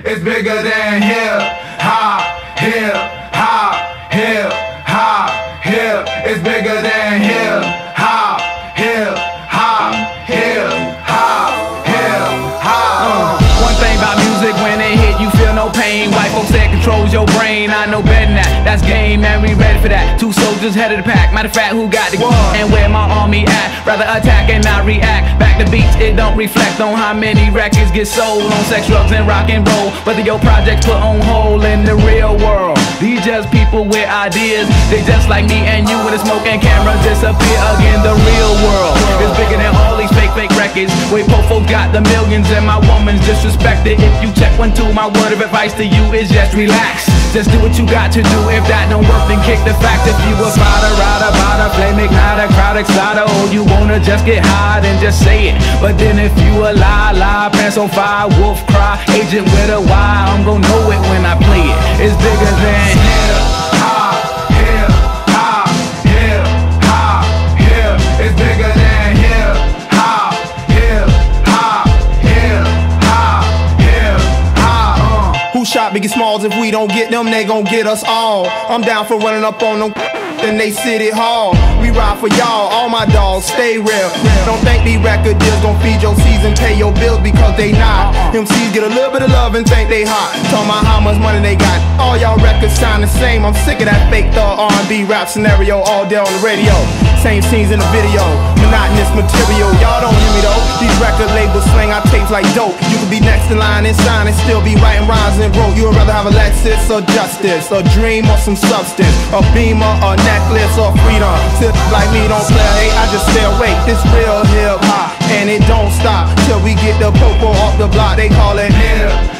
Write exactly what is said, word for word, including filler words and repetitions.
It's bigger than hip hop, hip hop, hip hop, hip. It's bigger than hip hop, hip hop, hip hop, hip hop. One thing about music, when it hit, you feel no pain. White folks say it controls your brain. I know better than that. That's game, man. We ready for that. Two soldiers head of the pack. Matter of fact, who got the gun and where my army at? Rather attack and not react. Back to beats, it don't reflect on how many records get sold on sex, drugs, and rock and roll. Whether your projects put on hold in the real world. These just people with ideas. They just like me and you when the smoke and cameras disappear again. The real world is bigger than all these fake, fake records. Wait, po folks got the millions and my woman's disrespected. If you check one, two, my word of advice to you is just relax. Just do what you got to do. If that don't work, then kick the fact. If you a fighter, rider, bada, flame igniter, crowd exciter, or you wanna just get high, then just say it. But then if you a lie, lie, pants on fire, wolf cry, agent with a Y, I'm gon' know it when I play it. It's bigger than hip hop, hip hop, hip hop, hip. It's bigger than hip hop, hip hop, hip hop, hip hop. Who shot Biggie Smalls? If we don't get them, they gon' get us all. I'm down for running up on them in they city hall. We ride for y'all, all my dogs, stay real. Don't think these record deals gon' feed your season, pay your bills, because they not. M Cs get a little bit of love and think they hot. Talking about how much money they got. All y'all records sound the same. I'm sick of that fake thug R and B rap scenario all day on the radio. Same scenes in the video, monotonous material. Y'all don't hear me though. These record labels slang our tapes like dope. You could be next in line and sign and still be writing rhymes and broke. You would rather have a Lexus or justice, a dream or some substance, a beamer or necklace or freedom. Still like me don't play, hey, I just stay awake. This real hip hop and it don't stop till we get the popo off the block. They call it hip